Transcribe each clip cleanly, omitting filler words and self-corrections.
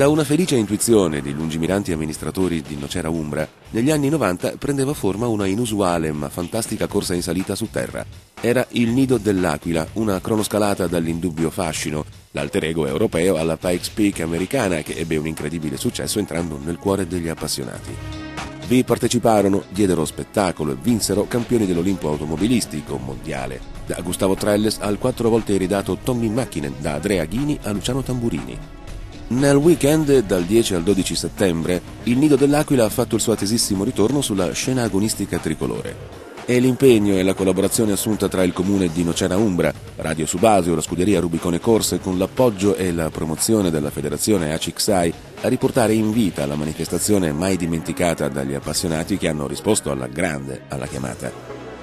Da una felice intuizione dei lungimiranti amministratori di Nocera Umbra, negli anni 90 prendeva forma una inusuale ma fantastica corsa in salita su terra. Era il Nido dell'Aquila, una cronoscalata dall'indubbio fascino, l'alter ego europeo alla Pikes Peak americana che ebbe un incredibile successo entrando nel cuore degli appassionati. Vi parteciparono, diedero spettacolo e vinsero campioni dell'Olimpo automobilistico mondiale, da Gustavo Trelles al 4 volte iridato Tommy Mäkinen, da Andrea Ghini a Luciano Tamburini. Nel weekend, dal 10 al 12 settembre, il Nido dell'Aquila ha fatto il suo attesissimo ritorno sulla scena agonistica tricolore. E l'impegno e la collaborazione assunta tra il comune di Nocera Umbra, Radio Subasio, la scuderia Rubicone Corse, con l'appoggio e la promozione della federazione ACIXAI, a riportare in vita la manifestazione mai dimenticata dagli appassionati che hanno risposto alla chiamata.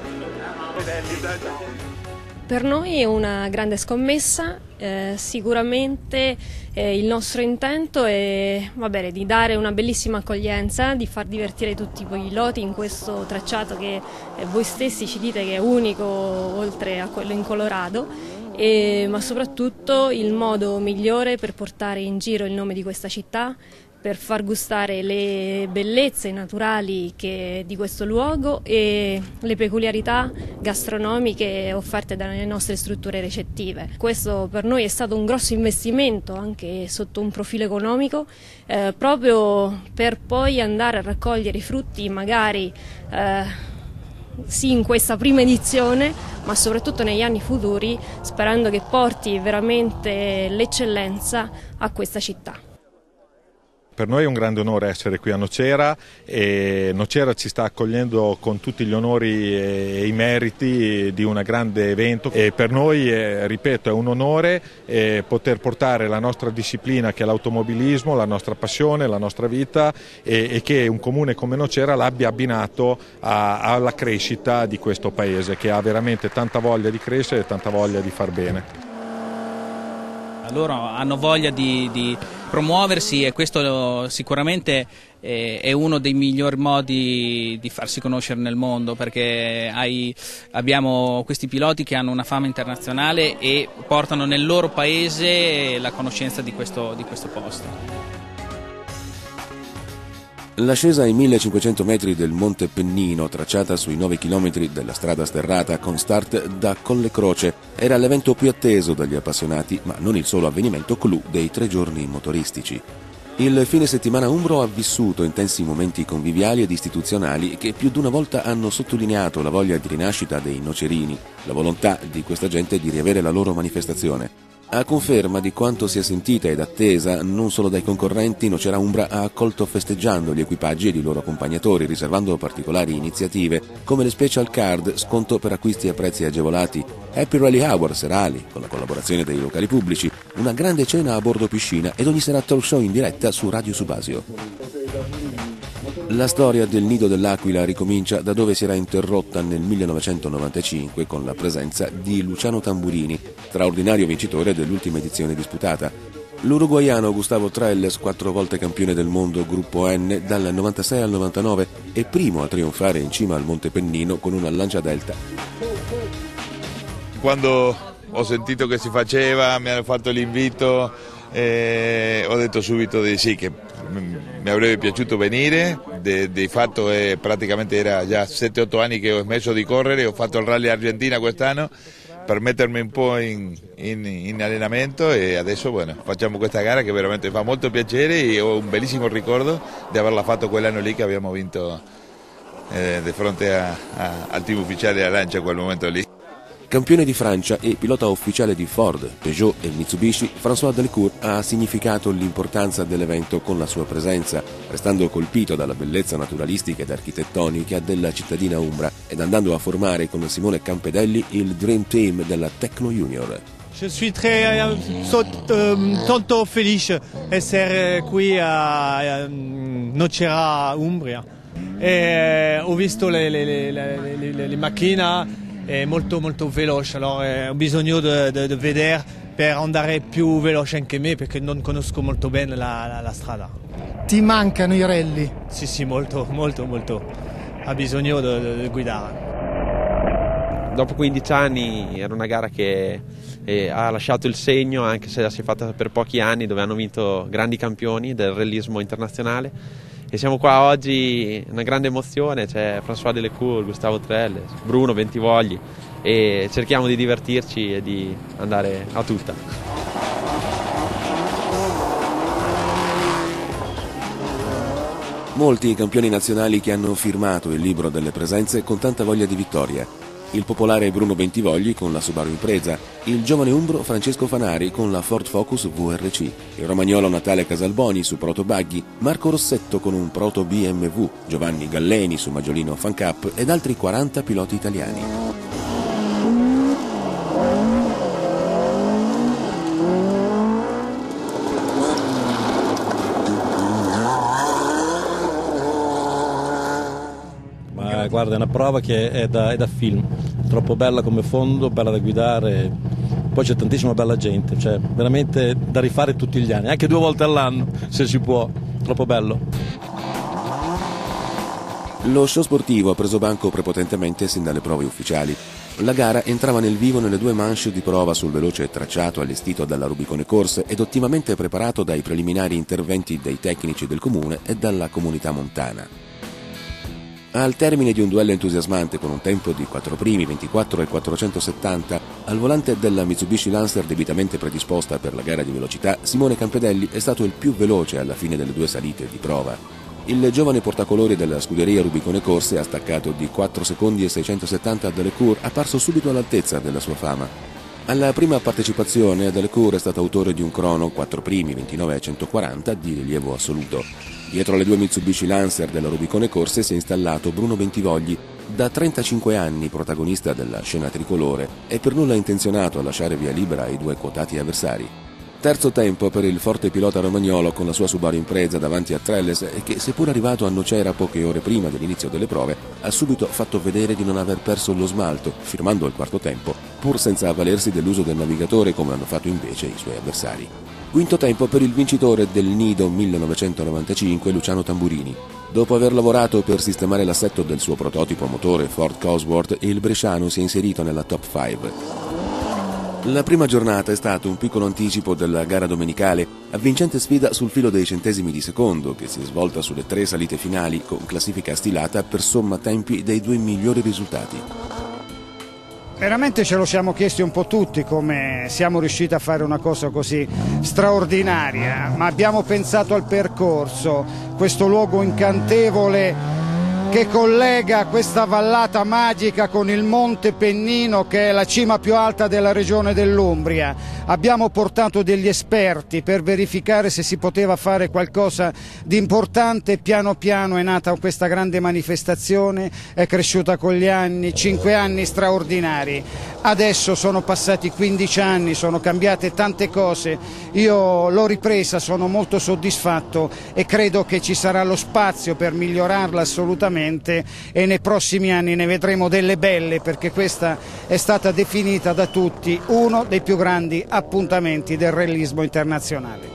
Per noi è una grande scommessa, sicuramente il nostro intento è di dare una bellissima accoglienza, di far divertire tutti i piloti in questo tracciato che voi stessi ci dite che è unico oltre a quello in Colorado, ma soprattutto il modo migliore per portare in giro il nome di questa città, per far gustare le bellezze naturali di questo luogo e le peculiarità gastronomiche offerte dalle nostre strutture recettive. Questo per noi è stato un grosso investimento anche sotto un profilo economico, proprio per poi andare a raccogliere i frutti magari sì in questa prima edizione, ma soprattutto negli anni futuri, sperando che porti veramente l'eccellenza a questa città. Per noi è un grande onore essere qui a Nocera e Nocera ci sta accogliendo con tutti gli onori e i meriti di un grande evento e per noi, ripeto, è un onore poter portare la nostra disciplina che è l'automobilismo, la nostra passione, la nostra vita e che un comune come Nocera l'abbia abbinato alla crescita di questo paese che ha veramente tanta voglia di crescere e tanta voglia di far bene. Loro hanno voglia di promuoversi e questo sicuramente è uno dei migliori modi di farsi conoscere nel mondo, perché abbiamo questi piloti che hanno una fama internazionale e portano nel loro paese la conoscenza di questo posto. L'ascesa ai 1500 metri del Monte Pennino, tracciata sui 9 km della strada sterrata con start da Colle Croce, era l'evento più atteso dagli appassionati, ma non il solo avvenimento clou dei 3 giorni motoristici. Il fine settimana umbro ha vissuto intensi momenti conviviali ed istituzionali che più di una volta hanno sottolineato la voglia di rinascita dei nocerini, la volontà di questa gente di riavere la loro manifestazione. A conferma di quanto sia sentita ed attesa non solo dai concorrenti, Nocera Umbra ha accolto festeggiando gli equipaggi ed i loro accompagnatori, riservando particolari iniziative come le special card, sconto per acquisti a prezzi agevolati, happy rally hour serali con la collaborazione dei locali pubblici, una grande cena a bordo piscina ed ogni sera talk show in diretta su Radio Subasio. La storia del Nido dell'Aquila ricomincia da dove si era interrotta nel 1995 con la presenza di Luciano Tamburini, straordinario vincitore dell'ultima edizione disputata. L'uruguaiano Gustavo Trelles, 4 volte campione del mondo gruppo N dal 96 al 99 e primo a trionfare in cima al Monte Pennino con una Lancia Delta. Quando ho sentito che si faceva, mi hanno fatto l'invito, ho detto subito di sì, che mi avrebbe piaciuto venire. Di fatto praticamente era già 7-8 anni che ho smesso di correre, ho fatto il Rally Argentina quest'anno per mettermi un po' in allenamento e adesso facciamo questa gara che veramente fa molto piacere e ho un bellissimo ricordo di averla fatto quell'anno lì che abbiamo vinto di fronte al team ufficiale della Lancia a quel momento lì. Campione di Francia e pilota ufficiale di Ford, Peugeot e Mitsubishi, François Delcourt ha significato l'importanza dell'evento con la sua presenza, restando colpito dalla bellezza naturalistica ed architettonica della cittadina umbra ed andando a formare con Simone Campedelli il Dream Team della Tecno Junior. Je suis tanto felice di essere qui a Nocera Umbria. Ho visto le macchine molto veloce, allora ho bisogno di vedere per andare più veloce anche me perché non conosco molto bene la strada. Ti mancano i rally? Sì, molto, ha bisogno di guidare. dopo 15 anni era una gara che ha lasciato il segno, anche se si è fatta per pochi anni, dove hanno vinto grandi campioni del rallyismo internazionale, e siamo qua oggi, una grande emozione, c'è François Delecour, Gustavo Trelles, Bruno Bentivogli, e cerchiamo di divertirci e di andare a tutta. Molti i campioni nazionali che hanno firmato il libro delle presenze con tanta voglia di vittoria. Il popolare Bruno Bentivogli con la Subaru Impreza, il giovane umbro Francesco Fanari con la Ford Focus VRC, il romagnolo Natale Casalboni su Proto Buggy, Marco Rossetto con un Proto BMW, Giovanni Galleni su Maggiolino Fan Cup ed altri 40 piloti italiani. Guarda, è una prova che è da film, troppo bella come fondo, bella da guidare, poi c'è tantissima bella gente, cioè veramente da rifare tutti gli anni, anche 2 volte all'anno se si può, troppo bello. Lo show sportivo ha preso banco prepotentemente sin dalle prove ufficiali. La gara entrava nel vivo nelle 2 manche di prova sul veloce tracciato allestito dalla Rubicone Course ed ottimamente preparato dai preliminari interventi dei tecnici del comune e dalla comunità montana. Al termine di un duello entusiasmante con un tempo di 4 primi, 24 e 470, al volante della Mitsubishi Lancer debitamente predisposta per la gara di velocità, Simone Campedelli è stato il più veloce alla fine delle 2 salite di prova. Il giovane portacolori della scuderia Rubicone Corse ha staccato di 4 secondi e 670 a Delecour, apparso subito all'altezza della sua fama. Alla prima partecipazione Delecour è stato autore di un crono 4 primi, 29 e 140 di rilievo assoluto. Dietro le 2 Mitsubishi Lancer della Rubicone Corse si è installato Bruno Bentivogli, da 35 anni protagonista della scena tricolore e per nulla intenzionato a lasciare via libera ai 2 quotati avversari. Terzo tempo per il forte pilota romagnolo con la sua Subaru Impreza davanti a Trelles che, seppur arrivato a Nocera poche ore prima dell'inizio delle prove, ha subito fatto vedere di non aver perso lo smalto, firmando il quarto tempo, pur senza avvalersi dell'uso del navigatore come hanno fatto invece i suoi avversari. Quinto tempo per il vincitore del Nido 1995, Luciano Tamburini. Dopo aver lavorato per sistemare l'assetto del suo prototipo motore Ford Cosworth, il bresciano si è inserito nella top 5. La prima giornata è stato un piccolo anticipo della gara domenicale, avvincente sfida sul filo dei centesimi di secondo, che si è svolta sulle 3 salite finali con classifica stilata per somma tempi dei 2 migliori risultati. Veramente ce lo siamo chiesti un po' tutti come siamo riusciti a fare una cosa così straordinaria, ma abbiamo pensato al percorso, questo luogo incantevole che collega questa vallata magica con il Monte Pennino, che è la cima più alta della regione dell'Umbria. Abbiamo portato degli esperti per verificare se si poteva fare qualcosa di importante. Piano piano è nata questa grande manifestazione, è cresciuta con gli anni, 5 anni straordinari. Adesso sono passati 15 anni, sono cambiate tante cose. Io l'ho ripresa, sono molto soddisfatto e credo che ci sarà lo spazio per migliorarla assolutamente, e nei prossimi anni ne vedremo delle belle, perché questa è stata definita da tutti uno dei più grandi appuntamenti del rallyismo internazionale.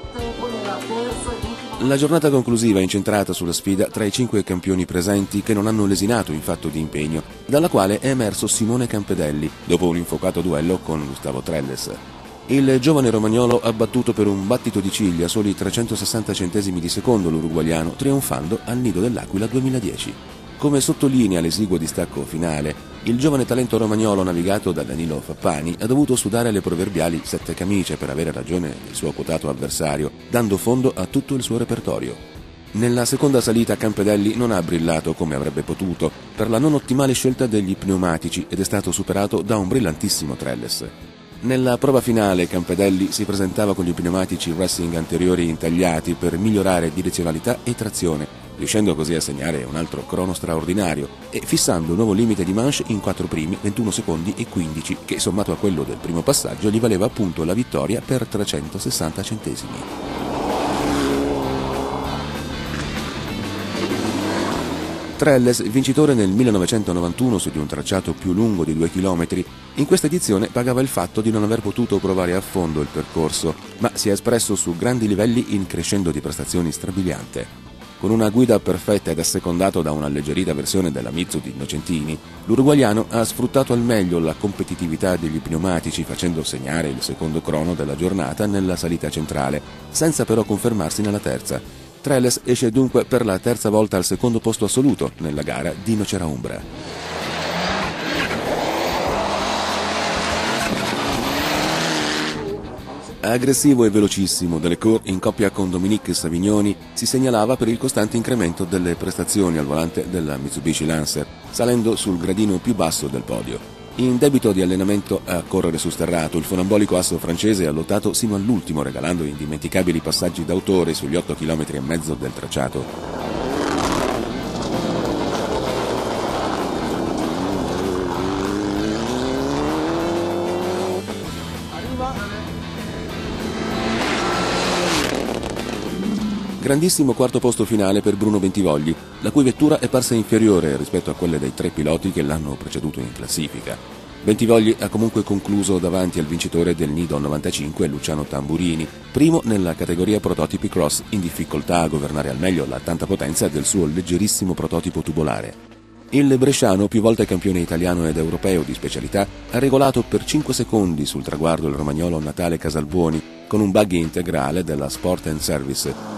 La giornata conclusiva è incentrata sulla sfida tra i 5 campioni presenti che non hanno lesinato in fatto di impegno, dalla quale è emerso Simone Campedelli dopo un infuocato duello con Gustavo Trelles. Il giovane romagnolo ha battuto per un battito di ciglia soli 360 centesimi di secondo l'uruguaiano, trionfando al Nido dell'Aquila 2010. Come sottolinea l'esiguo distacco finale, il giovane talento romagnolo navigato da Danilo Fappani ha dovuto sudare le proverbiali 7 camicie per avere ragione del suo quotato avversario, dando fondo a tutto il suo repertorio. Nella seconda salita Campedelli non ha brillato come avrebbe potuto per la non ottimale scelta degli pneumatici ed è stato superato da un brillantissimo Trelles. Nella prova finale Campedelli si presentava con gli pneumatici racing anteriori intagliati per migliorare direzionalità e trazione, riuscendo così a segnare un altro crono straordinario e fissando un nuovo limite di manche in 4 primi, 21 secondi e 15, che sommato a quello del primo passaggio gli valeva appunto la vittoria per 360 centesimi. Trelles, vincitore nel 1991 su di un tracciato più lungo di 2 km, in questa edizione pagava il fatto di non aver potuto provare a fondo il percorso, ma si è espresso su grandi livelli in crescendo di prestazioni strabiliante. Con una guida perfetta ed assecondato da un'alleggerita versione della Mizzu di Innocentini, l'uruguaiano ha sfruttato al meglio la competitività degli pneumatici, facendo segnare il secondo crono della giornata nella salita centrale, senza però confermarsi nella terza. Trellis esce dunque per la terza volta al secondo posto assoluto nella gara di Nocera Umbra. Aggressivo e velocissimo, Delecourt in coppia con Dominique Savignoni si segnalava per il costante incremento delle prestazioni al volante della Mitsubishi Lancer, salendo sul gradino più basso del podio. In debito di allenamento a correre su sterrato, il funambolico asso francese ha lottato sino all'ultimo, regalando indimenticabili passaggi d'autore sugli 8,5 km del tracciato. Grandissimo quarto posto finale per Bruno Bentivogli, la cui vettura è parsa inferiore rispetto a quelle dei 3 piloti che l'hanno preceduto in classifica. Bentivogli ha comunque concluso davanti al vincitore del Nido 95, Luciano Tamburini, primo nella categoria prototipi cross, in difficoltà a governare al meglio la tanta potenza del suo leggerissimo prototipo tubolare. Il bresciano, più volte campione italiano ed europeo di specialità, ha regolato per 5 secondi sul traguardo il romagnolo Natale Casalbuoni con un buggy integrale della Sport & Service.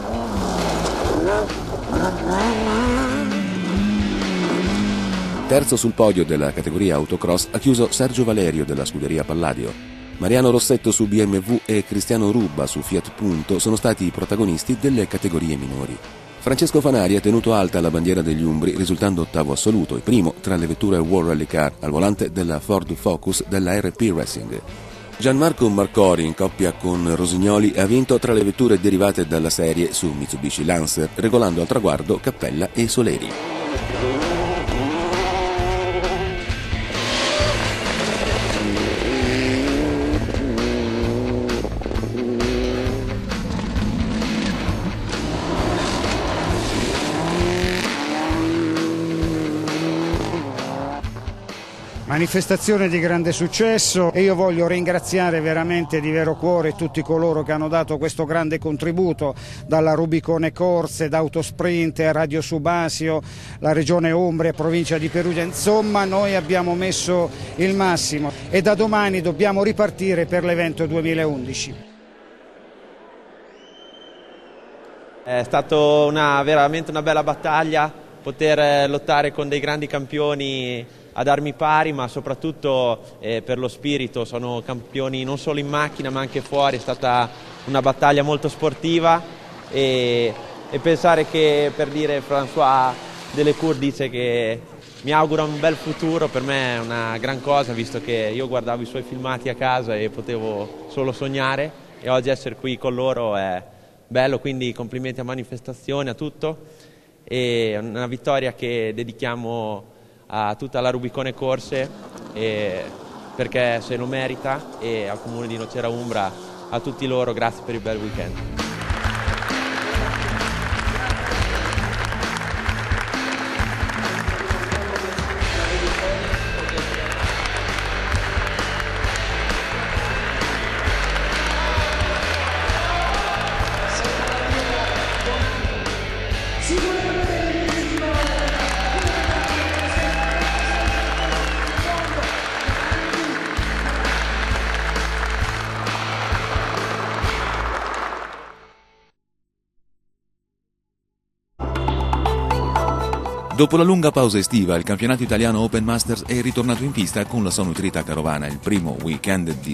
Terzo sul podio della categoria autocross ha chiuso Sergio Valerio della scuderia Palladio. Mariano Rossetto su BMW e Cristiano Rubba su Fiat Punto sono stati i protagonisti delle categorie minori. Francesco Fanari ha tenuto alta la bandiera degli Umbri, risultando ottavo assoluto e primo tra le vetture World Rally Car al volante della Ford Focus della RP Racing. Gianmarco Marcori, in coppia con Rosignoli, ha vinto tra le vetture derivate dalla serie su Mitsubishi Lancer, regolando al traguardo Cappella e Soleri. Manifestazione di grande successo e io voglio ringraziare veramente di vero cuore tutti coloro che hanno dato questo grande contributo, dalla Rubicone Corse, da Autosprint, Radio Subasio, la Regione Umbria, Provincia di Perugia, insomma noi abbiamo messo il massimo e da domani dobbiamo ripartire per l'evento 2011. È stata veramente una bella battaglia poter lottare con dei grandi campioni ad armi pari, ma soprattutto per lo spirito. Sono campioni non solo in macchina ma anche fuori. È stata una battaglia molto sportiva e pensare che, per dire, François Delecourt dice che mi augura un bel futuro, per me è una gran cosa, visto che io guardavo i suoi filmati a casa e potevo solo sognare, e oggi essere qui con loro è bello, quindi complimenti a Manifestazione, a tutto, e una vittoria che dedichiamo a tutta la Rubicone Corse perché se lo merita, e al comune di Nocera Umbra, a tutti loro grazie per il bel weekend. Dopo la lunga pausa estiva, il campionato italiano Open Masters è ritornato in pista con la sua nutrita carovana, il primo weekend di